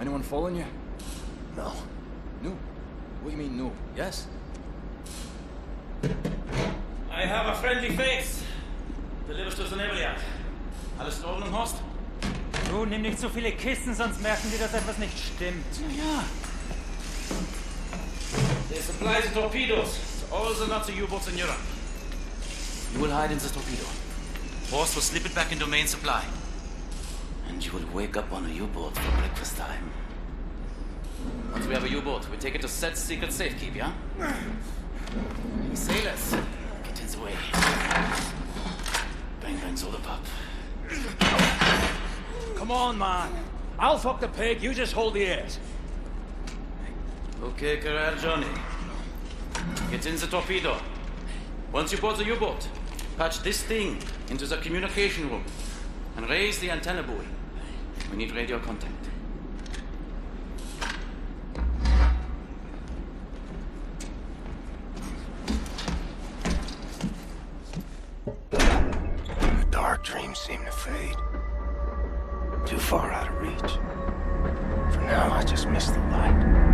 Anyone following you? No. No. What do you mean, no? Yes? I have a friendly face. Delivers to the Nebeliad. Alles in Ordnung, Horst? Du, nimm nicht so viele Kisten, sonst merken die, dass etwas nicht stimmt. Ja. They supply the torpedoes to all the Nazi U-boats in Europe. You will hide in the torpedo. Horst will slip it back into main supply. And you will wake up on a U-boat for breakfast time. Once we have a U-boat, we take it to Set's secret safekeep, yeah? Sailors, get in the way. Bang bang soda pop. Come on, man. I'll fuck the pig, you just hold the airs. Okay, Carrera Johnny. Get in the torpedo. Once you board the U-boat, patch this thing into the communication room and raise the antenna buoy. We need radio contact. The dark dreams seem to fade. Too far out of reach. For now, I just miss the light.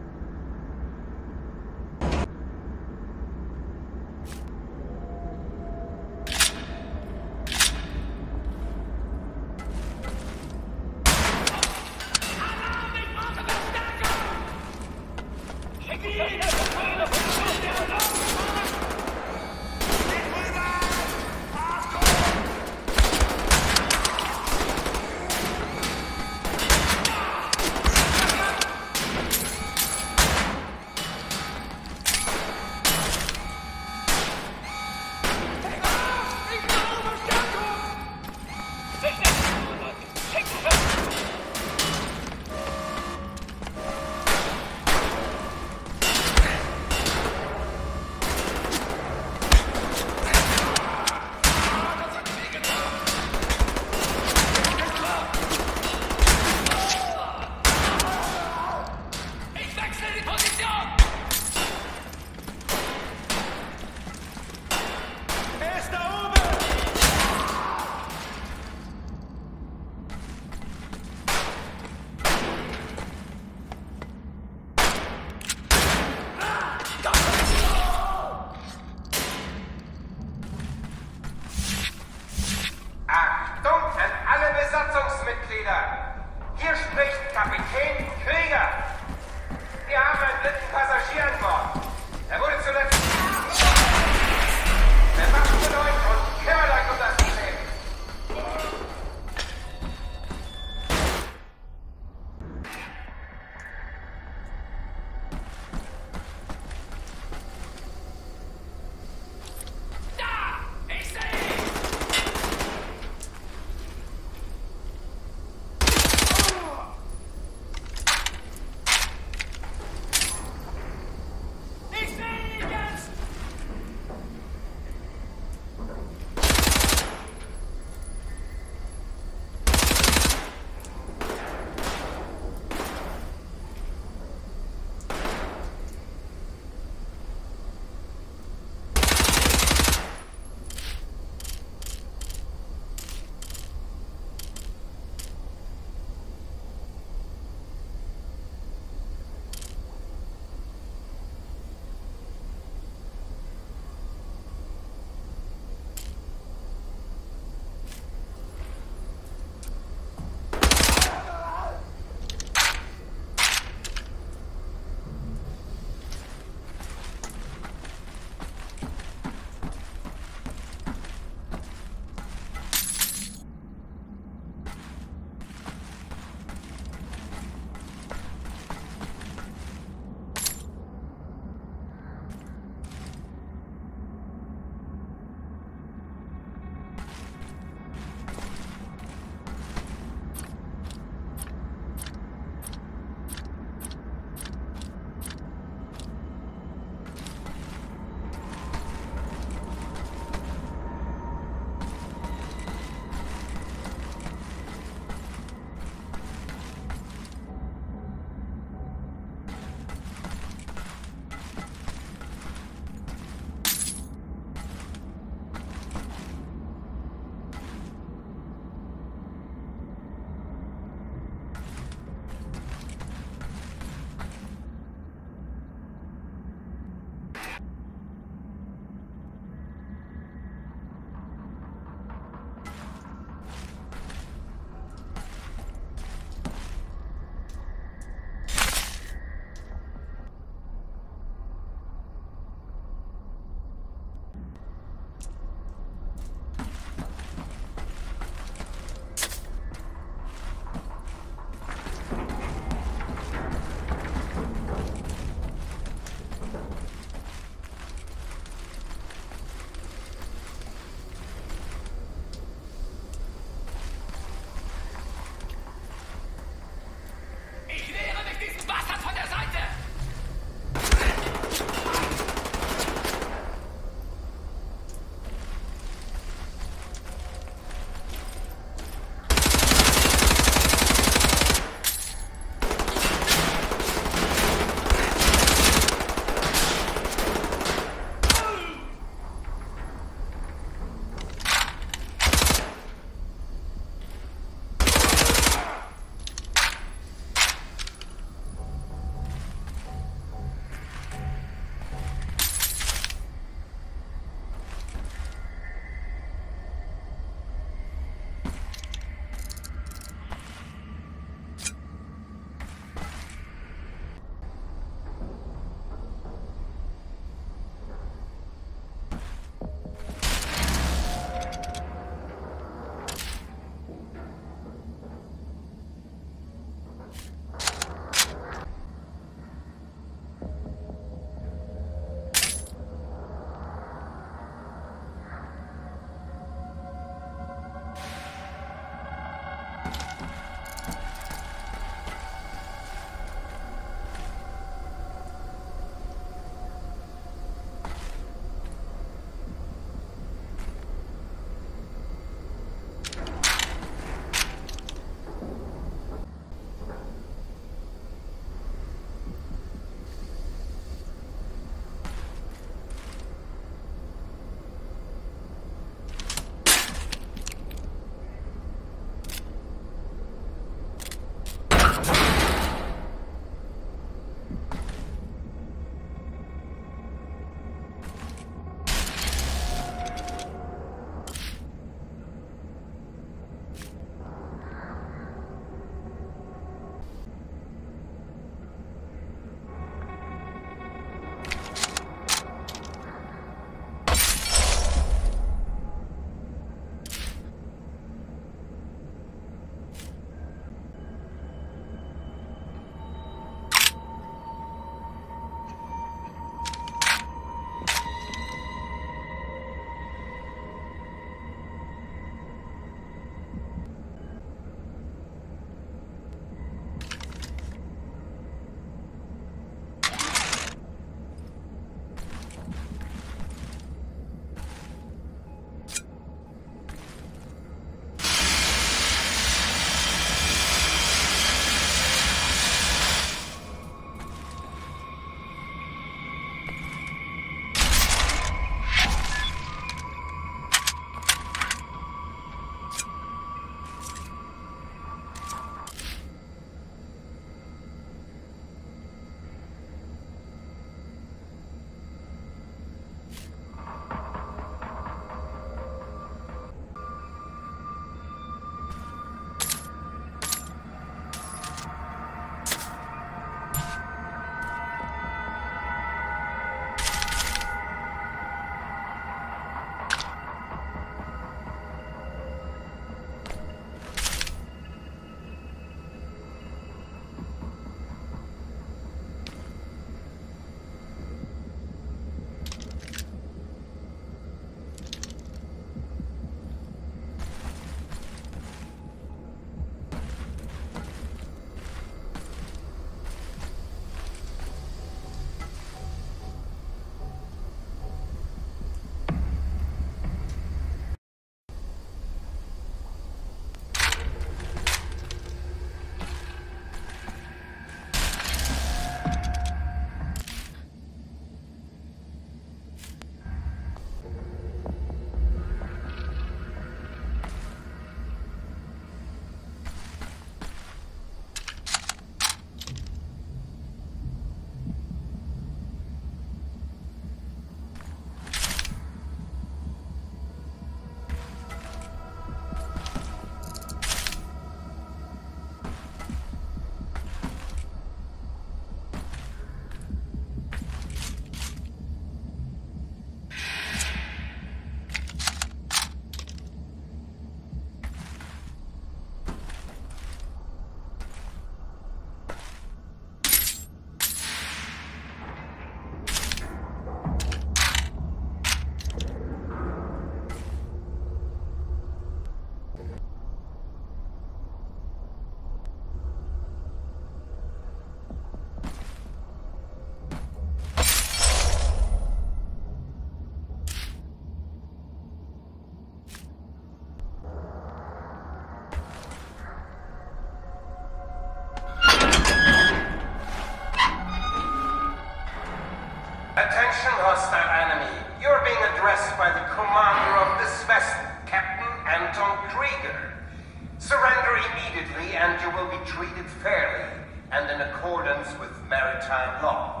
Krieger. Surrender immediately and you will be treated fairly and in accordance with maritime law.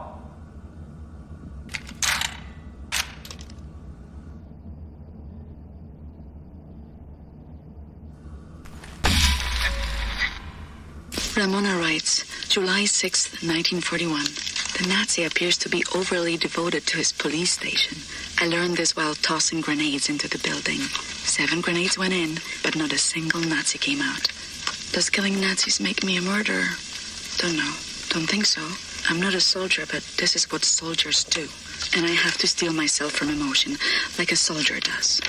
Ramona writes, July 6th, 1941. The Nazi appears to be overly devoted to his police station. I learned this while tossing grenades into the building. 7 grenades went in, but not a single Nazi came out. Does killing Nazis make me a murderer? Don't know. Don't think so. I'm not a soldier, but this is what soldiers do. And I have to steel myself from emotion, like a soldier does.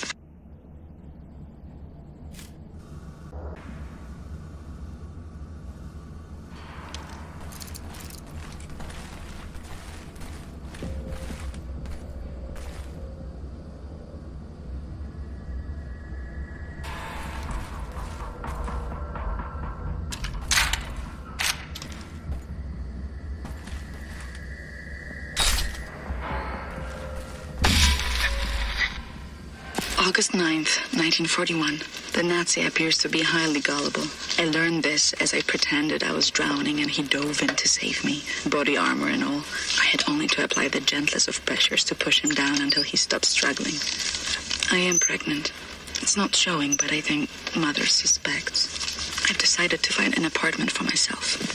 August 9th, 1941. The Nazi appears to be highly gullible. I learned this as I pretended I was drowning and he dove in to save me, body armor and all. I had only to apply the gentlest of pressures to push him down until he stopped struggling. I am pregnant. It's not showing, but I think Mother suspects. I've decided to find an apartment for myself.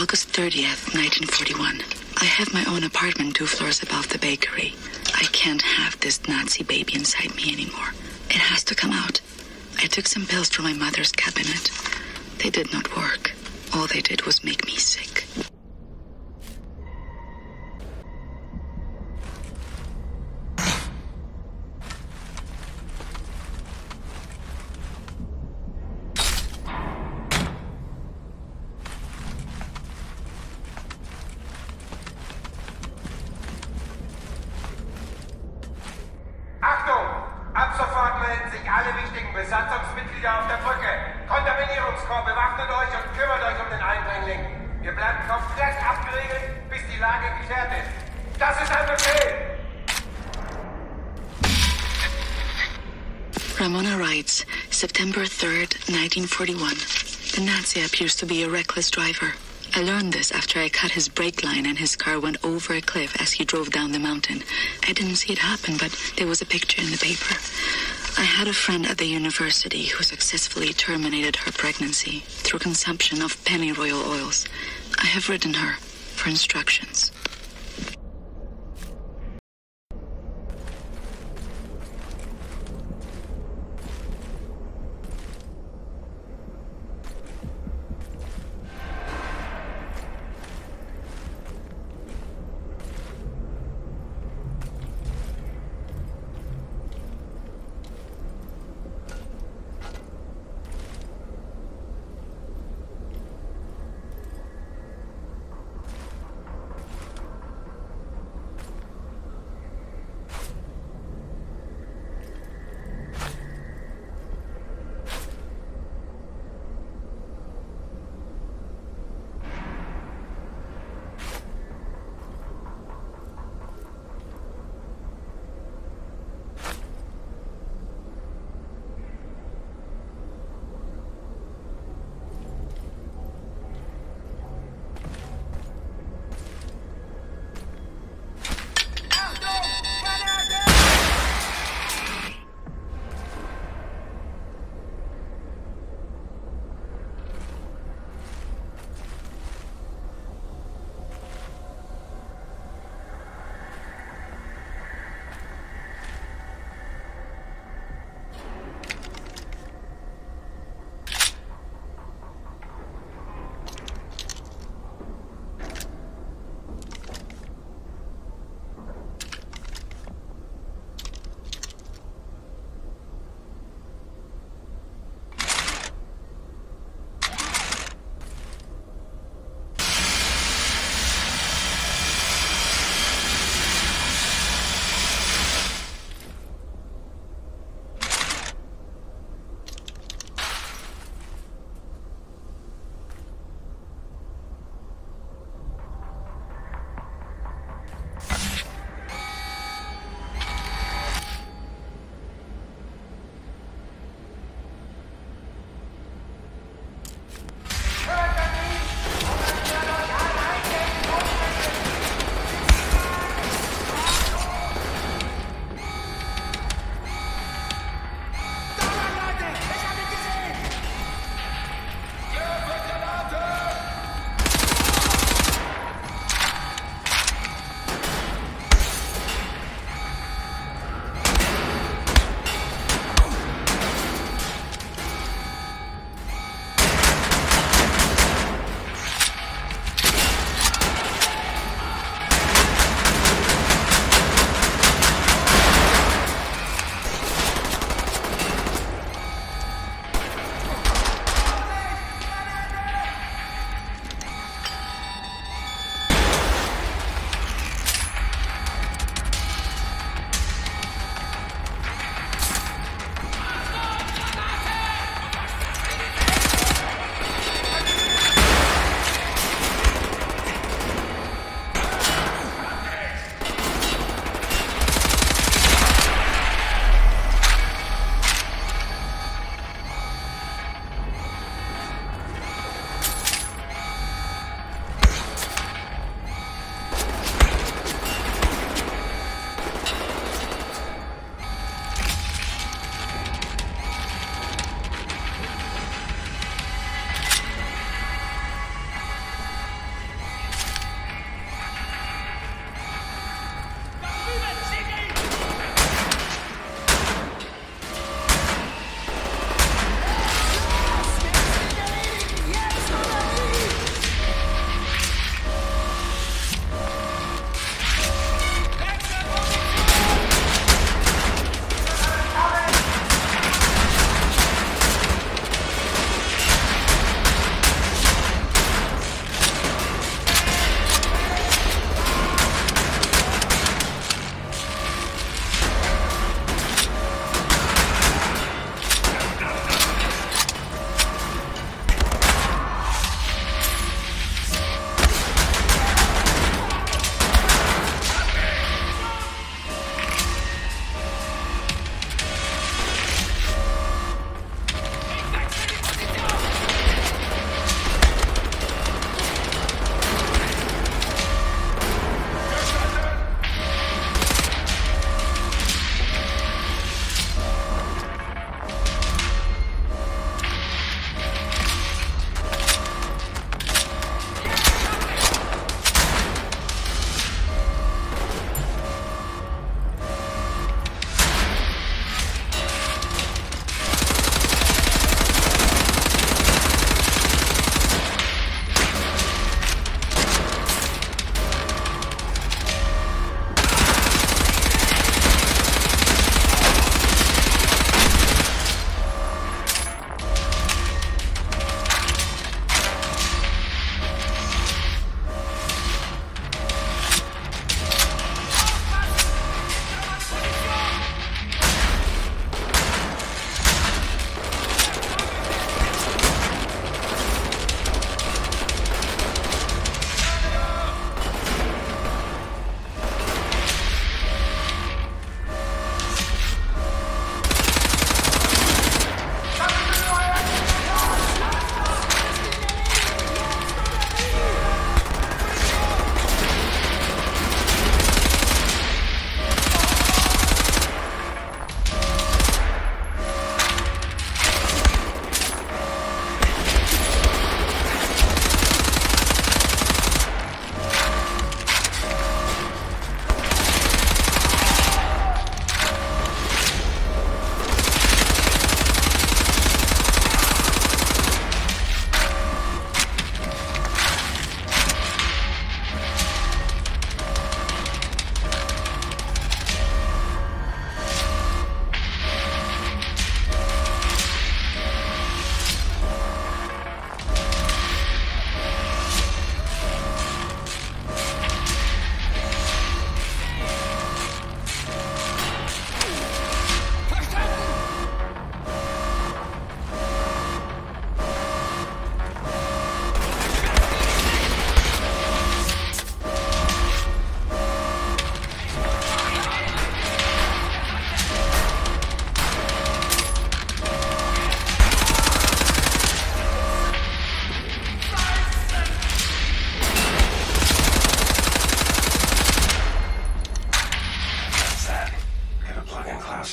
August 30th, 1941. I have my own apartment 2 floors above the bakery. I can't have this Nazi baby inside me anymore. It has to come out. I took some pills from my mother's cabinet. They did not work. All they did was make me sick. Achtung! Ab sofort melden sich alle wichtigen Besatzungsmitglieder auf der Brücke. Kontaminierungskorps, bewaffnet euch und kümmert euch um den Eindringling. Wir bleiben komplett abgeriegelt, bis die Lage geklärt ist. Das ist ein Befehl! Ramona writes, September 3rd, 1941. The Nazi appears to be a reckless driver. I learned this after I cut his brake line and his car went over a cliff as he drove down the mountain. I didn't see it happen, but there was a picture in the paper. I had a friend at the university who successfully terminated her pregnancy through consumption of pennyroyal oils. I have written her for instructions.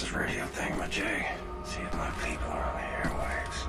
This radio thingamajig. See if my people are on the airwaves.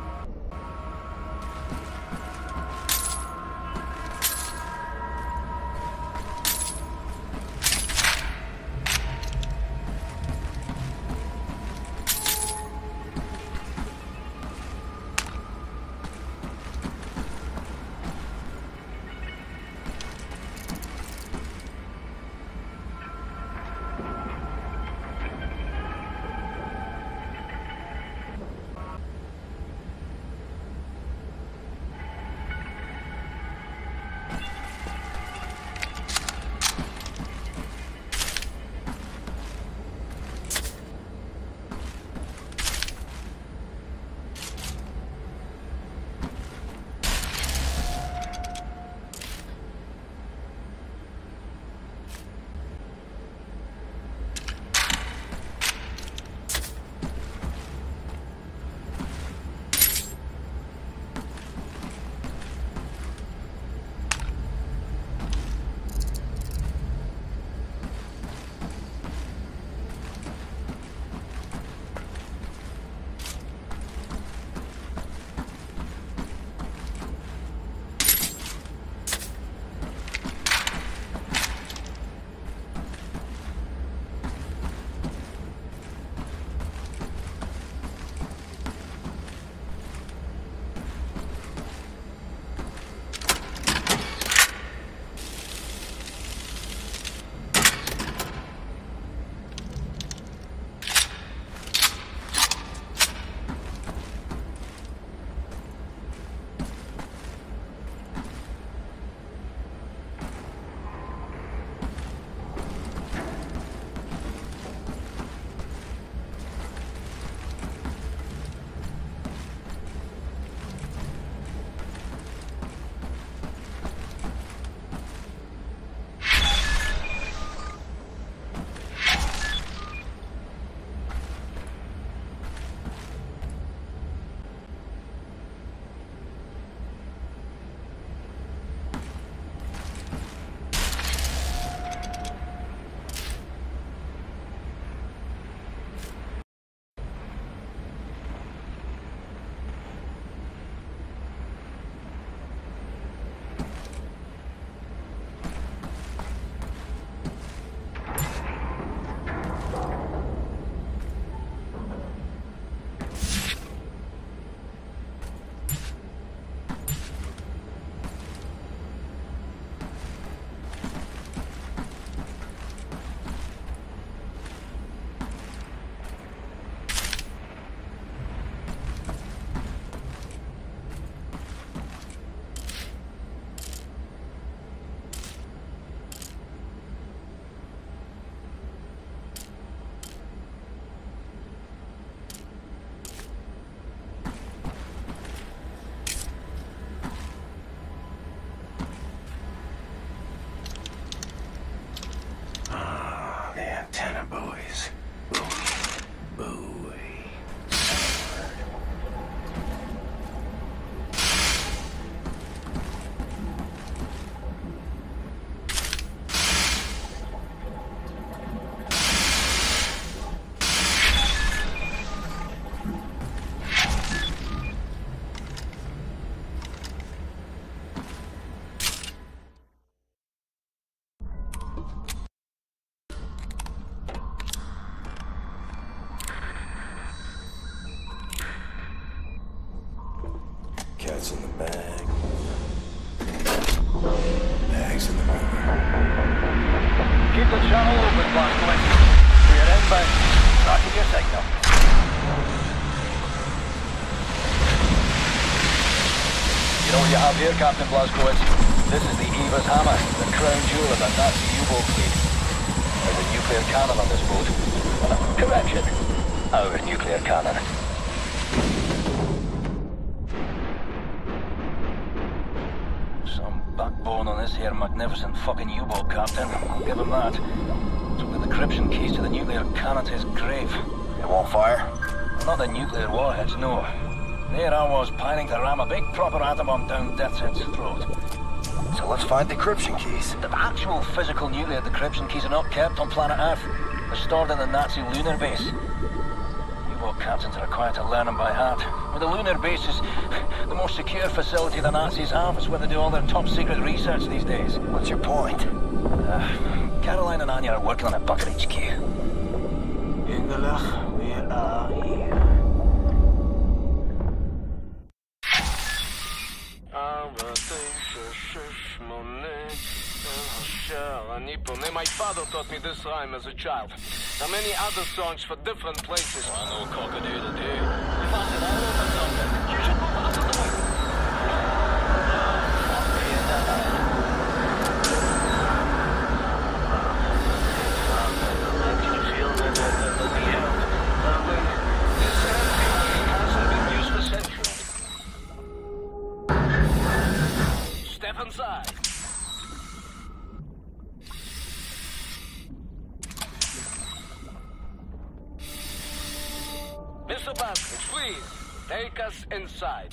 Antenna buoys. Buoy. Cat's in the bag. Bag's in the river. Keep the channel open, Blazkowicz. We are inbound. Tracking your signal. You know what you have here, Captain Blazkowicz? This is the Eva's Hammer, the crown jewel of the Nazi U-boat fleet. There's a nuclear cannon on this boat. Correction. Our nuclear cannon. Backbone on this here magnificent fucking U-boat, Captain. I'll give him that. Took the decryption keys to the nuclear cannon to his grave. It won't fire? Not the nuclear warheads, no. There I was, piling to ram a big proper atom bomb down Deathshead's throat. So let's find decryption keys. The actual physical nuclear decryption keys are not kept on planet Earth. are stored in the Nazi lunar base. U-boat captains are required to learn them by heart. But the lunar base is the most secure facility the Nazis have. It's where they do all their top-secret research these days. What's your point? Caroline and Anya are working on a Bucket HQ. Engelach, we are here. My father taught me this rhyme as a child. There are many other songs for different places. Step inside. Mr. Blazkowicz, please, take us inside.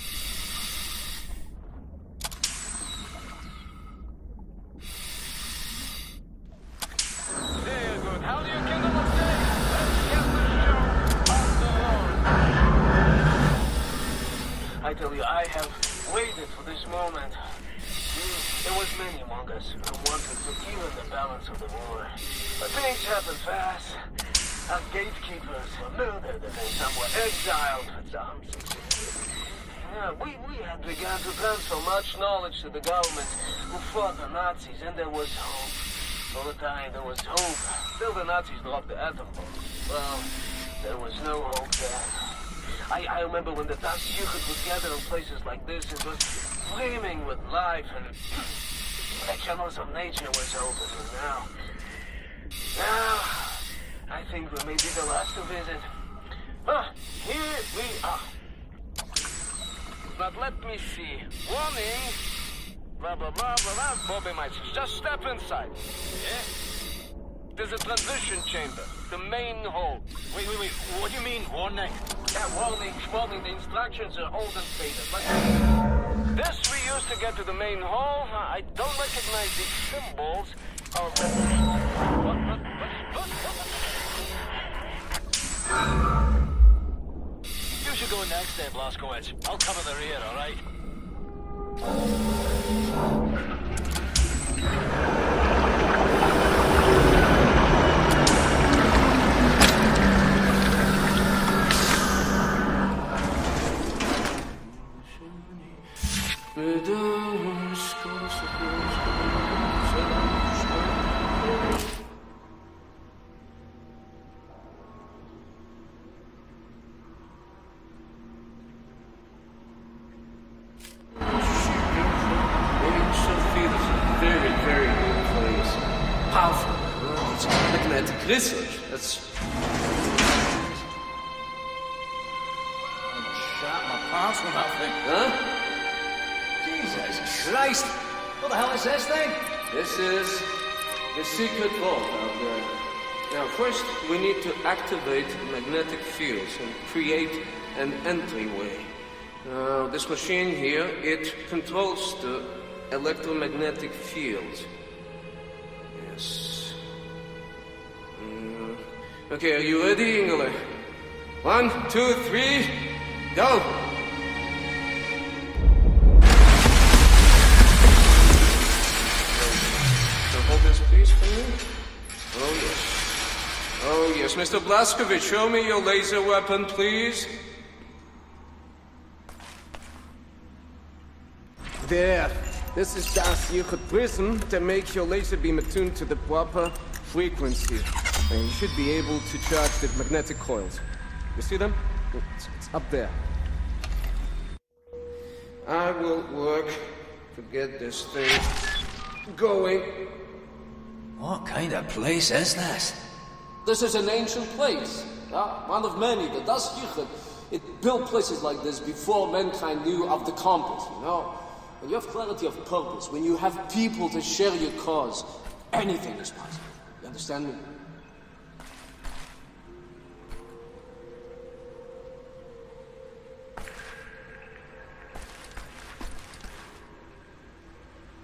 Very good. How do you kindle the day? Let's get the show on the road. I tell you, I have waited for this moment. There was many among us who wanted to even the balance of the war. But things happen fast. Our gatekeepers were murdered and then some were exiled, but some succeeded. Yeah, we had begun to transfer much knowledge to the government who fought the Nazis, and there was hope. All the time there was hope. Till the Nazis dropped the atom bomb. Well, there was no hope then. I remember when the Das Jugend was gathered in places like this, it was flaming with life, and the channels of nature was open, and now, I think we may be the last to visit. Here we are. But let me see. Warning. Blah, blah, blah, blah, blah. Bobby Meister, just step inside. Yeah? There's a transition chamber. The main hall. Wait. What do you mean, warning? Yeah, warning. The instructions are old and faded. Like this we used to get to the main hall. I don't recognize the symbols of the... What? You should go next there, Blazkowicz. I'll cover the rear, all right? Research. That's... Shot my pants with that thing. Huh? Jesus Christ! What the hell is this thing? This is the secret vault out there. Now, first, we need to activate magnetic fields and create an entryway. Now, this machine here, it controls the electromagnetic field. Yes. Okay, are you ready, Ingele? 1, 2, 3, go! So hold this piece for me? Oh yes, Mr. Blazkowicz, show me your laser weapon, please. There. This is Das Jugend prism to make your laser beam attuned to the proper frequency. And you should be able to charge the magnetic coils. You see them? It's up there. I will work to get this thing going. What kind of place is this? This is an ancient place. One of many. The Das Jugend, it built places like this before mankind knew of the compass, you know? When you have clarity of purpose, when you have people to share your cause, anything is possible. You understand me?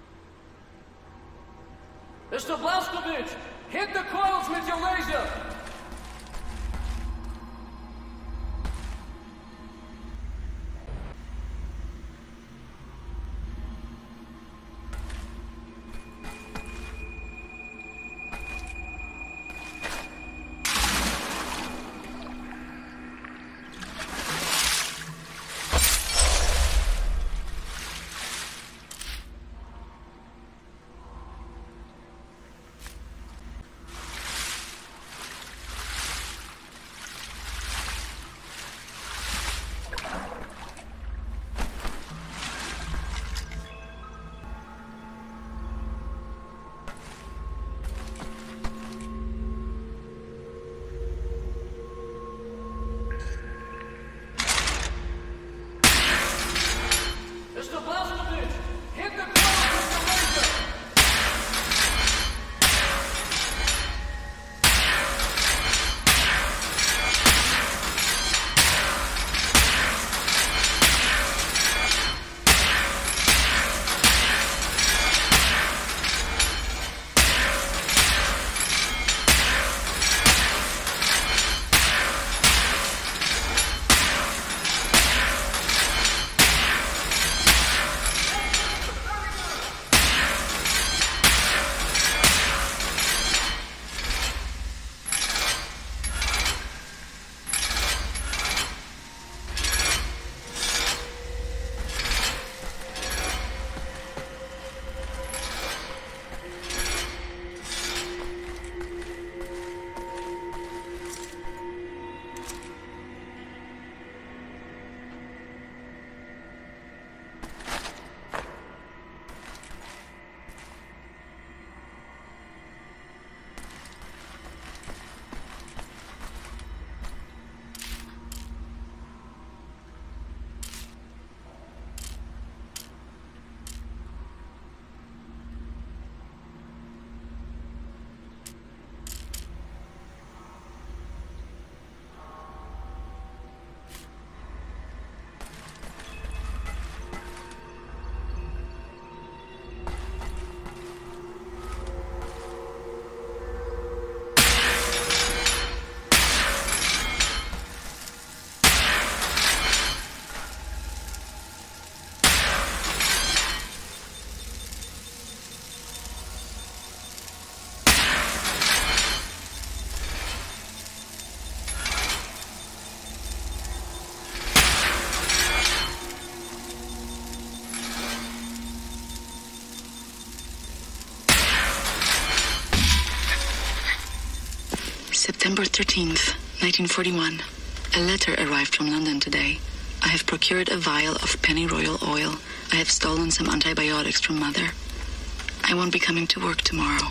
Mr. Blazkowicz, hit the coils with your laser! September 13th, 1941. A letter arrived from London today. I have procured a vial of pennyroyal oil. I have stolen some antibiotics from Mother. I won't be coming to work tomorrow.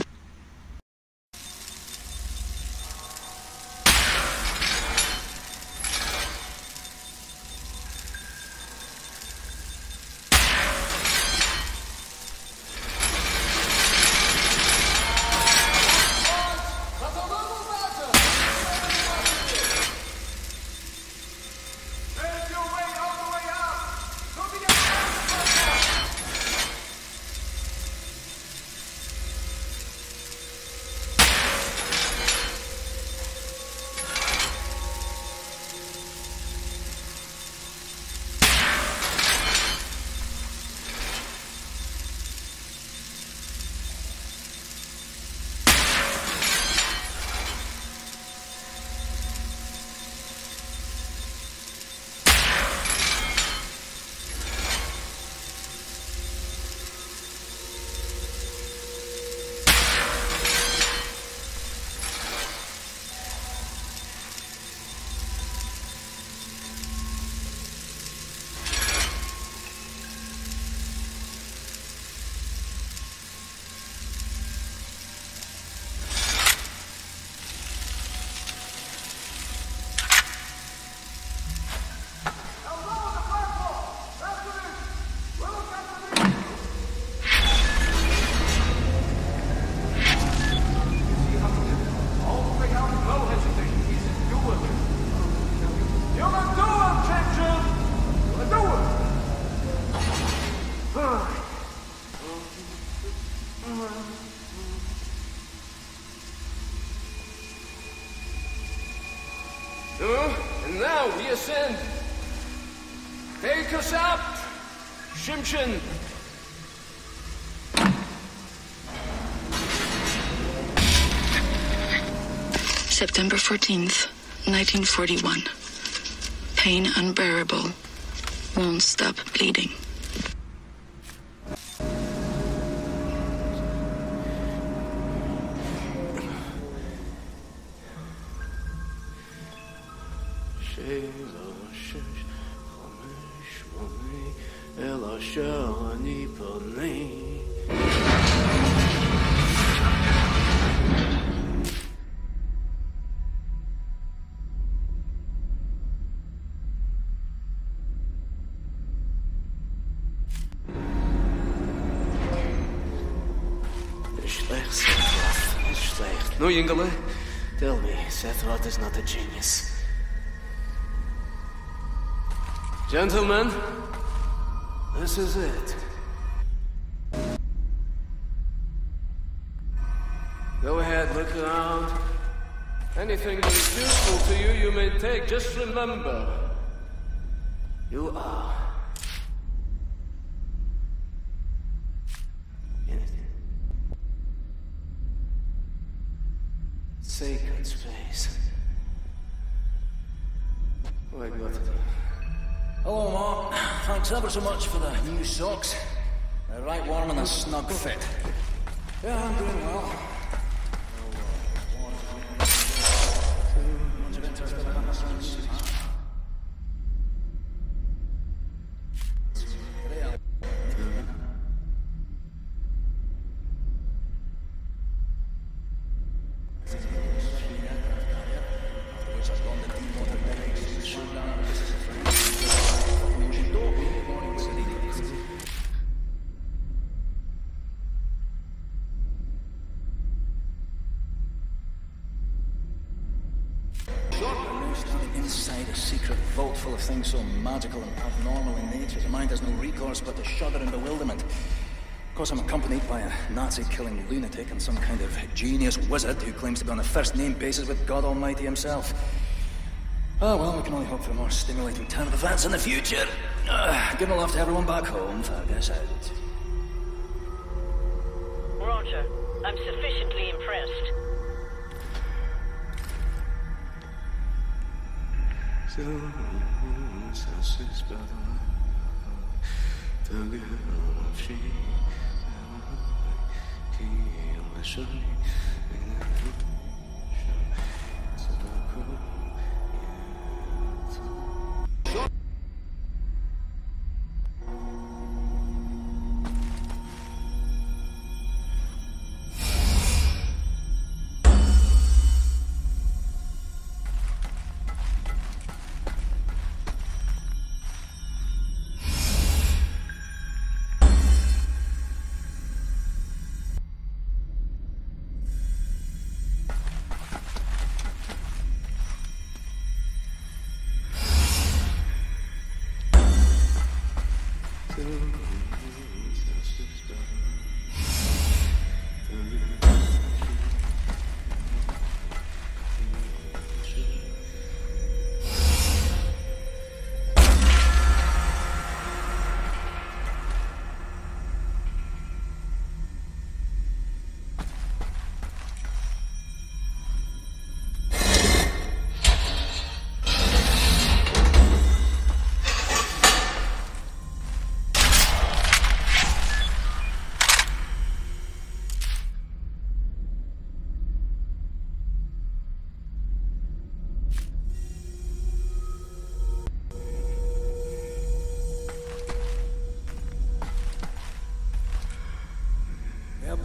And now we ascend. Take us up, Shimshin. September 14th, 1941. Pain unbearable. Won't stop bleeding. No, Yingala. Tell me, Sephiroth is not a genius. Gentlemen, this is it. Go ahead, look around. Anything that is useful to you, you may take. Just remember, you are sacred space. Wait, what? Hello, Mark. Thanks ever so much for the new socks. They're right warm and a snug fit. Yeah, I'm doing well. Inside a secret vault full of things so magical and abnormal in nature, the mind has no recourse but to shudder in bewilderment. Of course, I'm accompanied by a Nazi-killing lunatic and some kind of genius wizard who claims to be on a first-name basis with God Almighty himself. Oh, well, we can only hope for a more stimulating turn of events in the future. Give a love to everyone back home. Fergus out. Roger. I'm sufficiently impressed.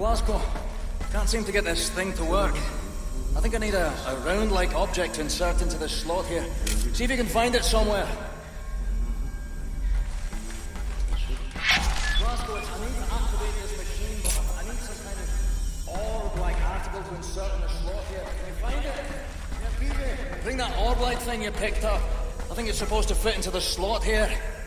Blasco, can't seem to get this thing to work. I think I need a round-like object to insert into this slot here. See if you can find it somewhere. Blasco, I need to activate this machine, but I need some kind of orb-like article to insert in the slot here. Can you find it? Yeah, Peavy, bring that orb-like thing you picked up. I think it's supposed to fit into the slot here.